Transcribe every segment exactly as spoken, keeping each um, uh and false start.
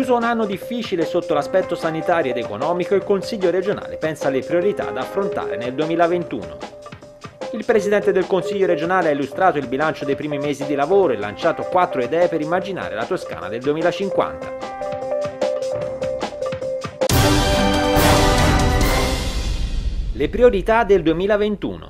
Chiuso un anno difficile sotto l'aspetto sanitario ed economico, il Consiglio regionale pensa alle priorità da affrontare nel duemilaventuno. Il Presidente del Consiglio regionale ha illustrato il bilancio dei primi mesi di lavoro e lanciato quattro idee per immaginare la Toscana del duemilacinquanta. Le priorità del duemilaventuno.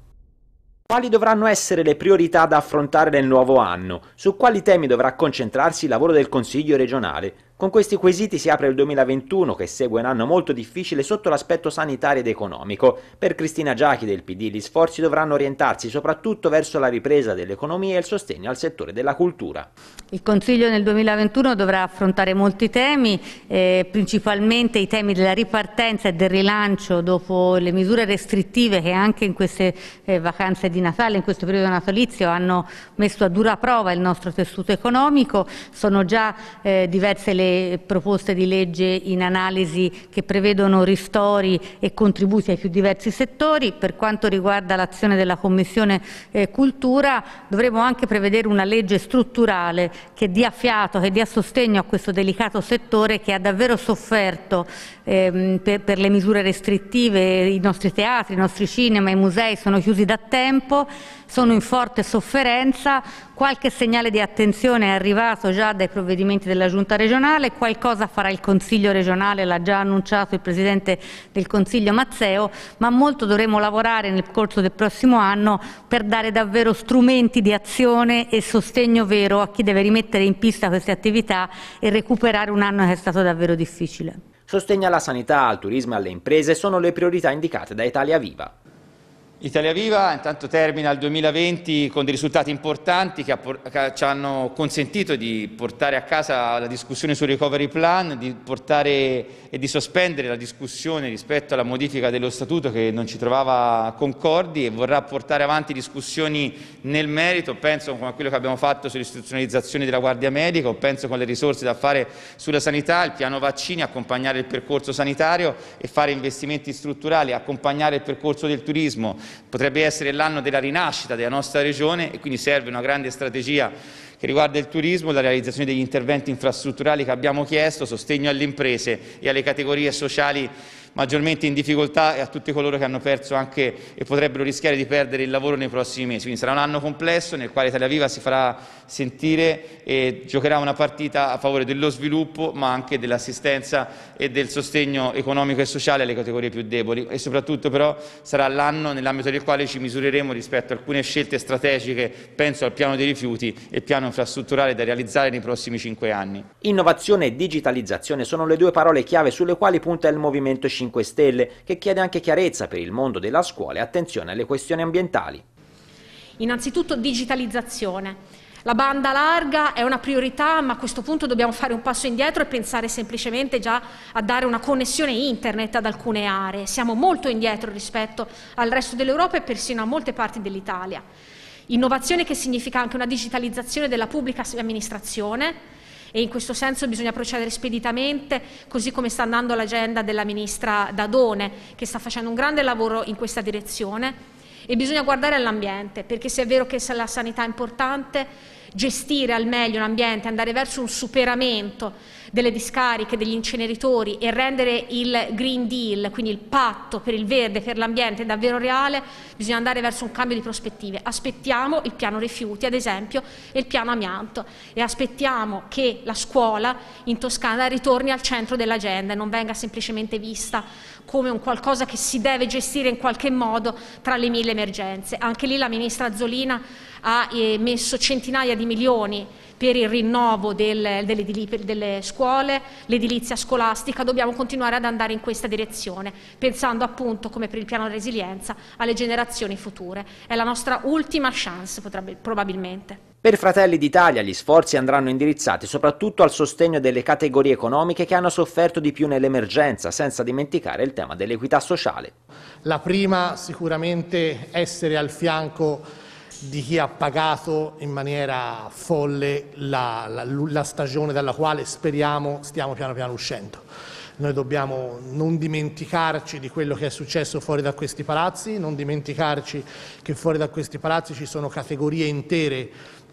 Quali dovranno essere le priorità da affrontare nel nuovo anno? Su quali temi dovrà concentrarsi il lavoro del Consiglio regionale? Con questi quesiti si apre il duemilaventuno, che segue un anno molto difficile sotto l'aspetto sanitario ed economico. Per Cristina Giachi del P D gli sforzi dovranno orientarsi soprattutto verso la ripresa dell'economia e il sostegno al settore della cultura. Il Consiglio nel duemilaventuno dovrà affrontare molti temi, eh, principalmente i temi della ripartenza e del rilancio dopo le misure restrittive che anche in queste eh, vacanze di Natale, in questo periodo natalizio, hanno messo a dura prova il nostro tessuto economico. Sono già eh, diverse le proposte di legge in analisi che prevedono ristori e contributi ai più diversi settori. Per quanto riguarda l'azione della Commissione eh, Cultura, dovremo anche prevedere una legge strutturale che dia fiato, che dia sostegno a questo delicato settore che ha davvero sofferto ehm, per, per le misure restrittive. I nostri teatri, i nostri cinema, i musei sono chiusi da tempo, sono in forte sofferenza. Qualche segnale di attenzione è arrivato già dai provvedimenti della Giunta regionale, qualcosa farà il Consiglio regionale, l'ha già annunciato il Presidente del Consiglio Mazzeo, ma molto dovremo lavorare nel corso del prossimo anno per dare davvero strumenti di azione e sostegno vero a chi deve rimettere in pista queste attività e recuperare un anno che è stato davvero difficile. Sostegno alla sanità, al turismo e alle imprese sono le priorità indicate da Italia Viva. Italia Viva intanto termina il duemilaventi con dei risultati importanti che, che ci hanno consentito di portare a casa la discussione sul recovery plan, di portare e di sospendere la discussione rispetto alla modifica dello statuto che non ci trovava concordi, e vorrà portare avanti discussioni nel merito. Penso come a quello che abbiamo fatto sull'istituzionalizzazione della Guardia Medica, o penso con le risorse da fare sulla sanità, il piano vaccini, accompagnare il percorso sanitario e fare investimenti strutturali, accompagnare il percorso del turismo. Potrebbe essere l'anno della rinascita della nostra regione e quindi serve una grande strategia che riguarda il turismo, la realizzazione degli interventi infrastrutturali che abbiamo chiesto, sostegno alle imprese e alle categorie sociali maggiormente in difficoltà e a tutti coloro che hanno perso anche e potrebbero rischiare di perdere il lavoro nei prossimi mesi. Quindi sarà un anno complesso nel quale Italia Viva si farà sentire e giocherà una partita a favore dello sviluppo, ma anche dell'assistenza e del sostegno economico e sociale alle categorie più deboli, e soprattutto però sarà l'anno nell'ambito del quale ci misureremo rispetto a alcune scelte strategiche, penso al piano dei rifiuti e il piano infrastrutturale da realizzare nei prossimi cinque anni. Innovazione e digitalizzazione sono le due parole chiave sulle quali punta il Movimento cinque Stelle, che chiede anche chiarezza per il mondo della scuola e attenzione alle questioni ambientali. Innanzitutto digitalizzazione. La banda larga è una priorità, ma a questo punto dobbiamo fare un passo indietro e pensare semplicemente già a dare una connessione internet ad alcune aree. Siamo molto indietro rispetto al resto dell'Europa e persino a molte parti dell'Italia. Innovazione che significa anche una digitalizzazione della pubblica amministrazione, e in questo senso bisogna procedere speditamente, così come sta andando l'agenda della Ministra Dadone, che sta facendo un grande lavoro in questa direzione. E bisogna guardare all'ambiente, perché se è vero che la sanità è importante, gestire al meglio l'ambiente, andare verso un superamento delle discariche, degli inceneritori e rendere il Green Deal, quindi il patto per il verde, per l'ambiente, davvero reale, bisogna andare verso un cambio di prospettive. Aspettiamo il piano rifiuti, ad esempio, e il piano amianto, e aspettiamo che la scuola in Toscana ritorni al centro dell'agenda e non venga semplicemente vista come un qualcosa che si deve gestire in qualche modo tra le mille emergenze. Anche lì la Ministra Azzolina ha eh, messo centinaia di milioni per il rinnovo del, delle, delle scuole, l'edilizia scolastica. Dobbiamo continuare ad andare in questa direzione, pensando appunto, come per il piano resilienza, alle generazioni future. È la nostra ultima chance, potrebbe, probabilmente. Per Fratelli d'Italia gli sforzi andranno indirizzati soprattutto al sostegno delle categorie economiche che hanno sofferto di più nell'emergenza, senza dimenticare il tema dell'equità sociale. La prima sicuramente essere al fianco di chi ha pagato in maniera folle la, la, la stagione dalla quale speriamo stiamo piano piano uscendo. Noi dobbiamo non dimenticarci di quello che è successo fuori da questi palazzi, non dimenticarci che fuori da questi palazzi ci sono categorie intere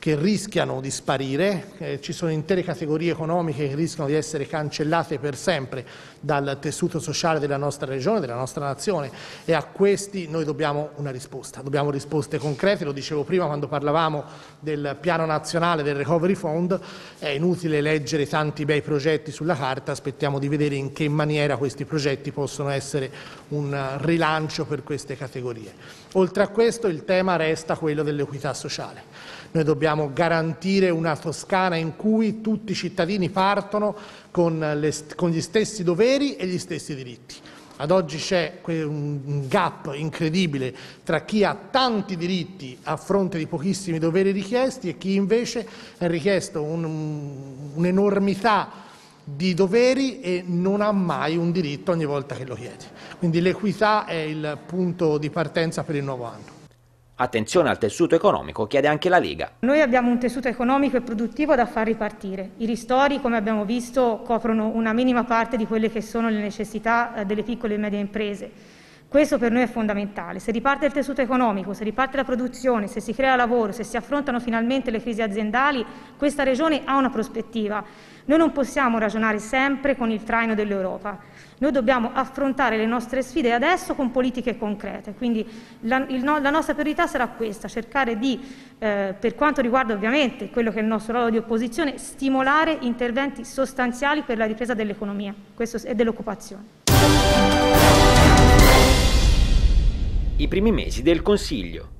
che rischiano di sparire, eh, ci sono intere categorie economiche che rischiano di essere cancellate per sempre dal tessuto sociale della nostra regione, della nostra nazione, e a questi noi dobbiamo una risposta, dobbiamo risposte concrete. Lo dicevo prima quando parlavamo del piano nazionale del Recovery Fund, è inutile leggere tanti bei progetti sulla carta, aspettiamo di vedere in che maniera questi progetti possono essere un rilancio per queste categorie. Oltre a questo il tema resta quello dell'equità sociale. Noi dobbiamo garantire una Toscana in cui tutti i cittadini partono con, le, con gli stessi doveri e gli stessi diritti. Ad oggi c'è un gap incredibile tra chi ha tanti diritti a fronte di pochissimi doveri richiesti e chi invece è richiesto un, un'enormità di doveri e non ha mai un diritto ogni volta che lo chiede. Quindi l'equità è il punto di partenza per il nuovo anno. Attenzione al tessuto economico, chiede anche la Lega. Noi abbiamo un tessuto economico e produttivo da far ripartire. I ristori, come abbiamo visto, coprono una minima parte di quelle che sono le necessità delle piccole e medie imprese. Questo per noi è fondamentale. Se riparte il tessuto economico, se riparte la produzione, se si crea lavoro, se si affrontano finalmente le crisi aziendali, questa regione ha una prospettiva. Noi non possiamo ragionare sempre con il traino dell'Europa. Noi dobbiamo affrontare le nostre sfide adesso con politiche concrete, quindi la, il no, la nostra priorità sarà questa, cercare di, eh, per quanto riguarda ovviamente quello che è il nostro ruolo di opposizione, stimolare interventi sostanziali per la ripresa dell'economia e dell'occupazione. I primi mesi del Consiglio.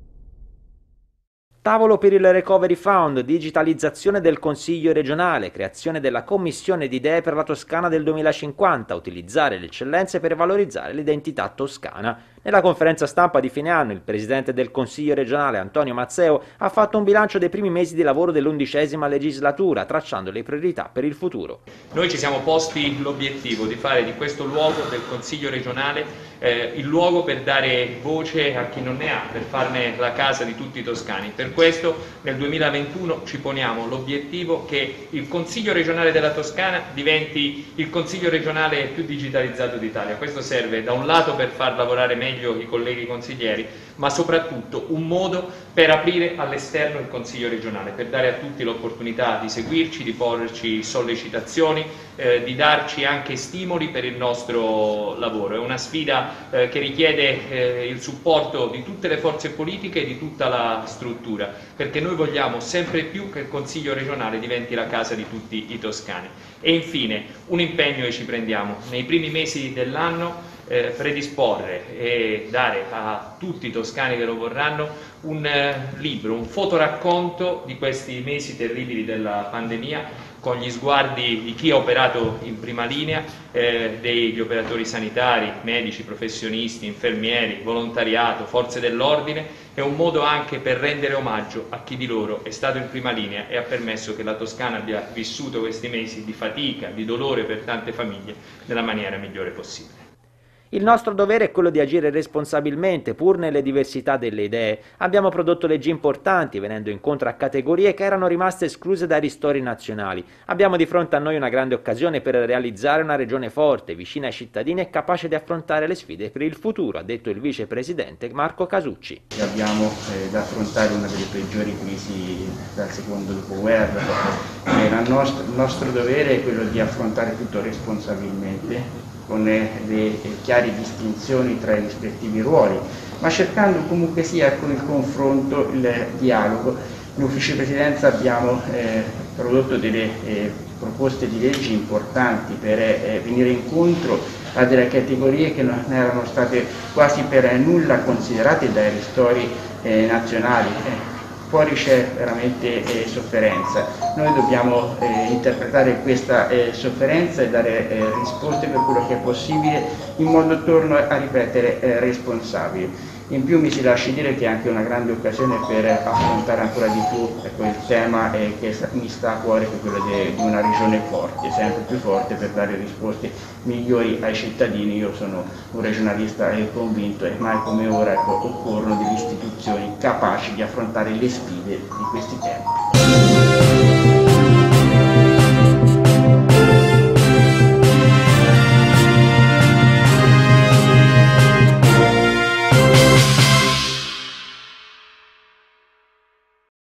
Tavolo per il Recovery Fund, digitalizzazione del Consiglio regionale, creazione della Commissione di idee per la Toscana del duemilacinquanta, utilizzare le eccellenze per valorizzare l'identità toscana. Nella conferenza stampa di fine anno il Presidente del Consiglio regionale Antonio Mazzeo ha fatto un bilancio dei primi mesi di lavoro dell'undicesima legislatura, tracciando le priorità per il futuro. Noi ci siamo posti l'obiettivo di fare di questo luogo del Consiglio regionale eh, il luogo per dare voce a chi non ne ha, per farne la casa di tutti i toscani. Per questo nel duemilaventuno ci poniamo l'obiettivo che il Consiglio regionale della Toscana diventi il Consiglio regionale più digitalizzato d'Italia. Questo serve da un lato per far lavorare meglio i colleghi consiglieri, ma soprattutto un modo per aprire all'esterno il Consiglio regionale, per dare a tutti l'opportunità di seguirci, di porci sollecitazioni, eh, di darci anche stimoli per il nostro lavoro. È una sfida eh, che richiede eh, il supporto di tutte le forze politiche e di tutta la struttura, perché noi vogliamo sempre più che il Consiglio regionale diventi la casa di tutti i toscani. E infine un impegno che ci prendiamo nei primi mesi dell'anno: Eh, predisporre e dare a tutti i toscani che lo vorranno un eh, libro, un fotoracconto di questi mesi terribili della pandemia, con gli sguardi di chi ha operato in prima linea, eh, degli operatori sanitari, medici, professionisti, infermieri, volontariato, forze dell'ordine. È un modo anche per rendere omaggio a chi di loro è stato in prima linea e ha permesso che la Toscana abbia vissuto questi mesi di fatica, di dolore per tante famiglie nella maniera migliore possibile. Il nostro dovere è quello di agire responsabilmente, pur nelle diversità delle idee. Abbiamo prodotto leggi importanti, venendo incontro a categorie che erano rimaste escluse dai ristori nazionali. Abbiamo di fronte a noi una grande occasione per realizzare una regione forte, vicina ai cittadini e capace di affrontare le sfide per il futuro, ha detto il vicepresidente Marco Casucci. Abbiamo eh, da affrontare una delle peggiori crisi dal secondo dopoguerra. Eh, la nostra, il nostro dovere è quello di affrontare tutto responsabilmente, con le chiare distinzioni tra i rispettivi ruoli, ma cercando comunque sia con il confronto, il dialogo. In ufficio presidenza abbiamo eh, prodotto delle eh, proposte di leggi importanti per eh, venire incontro a delle categorie che non erano state quasi per nulla considerate dai ristori eh, nazionali. Eh, Fuori c'è veramente eh, sofferenza. Noi dobbiamo eh, interpretare questa eh, sofferenza e dare eh, risposte per quello che è possibile, in modo, torno a ripetere, eh, responsabili. In più mi si lasci dire che è anche una grande occasione per affrontare ancora di più ecco, il tema eh, che mi sta a cuore, che è quello di una regione forte, sempre più forte, per dare risposte migliori ai cittadini. Io sono un regionalista eh, convinto e mai come ora ecco, occorrono delle istituzioni capaci di affrontare le sfide di questi tempi.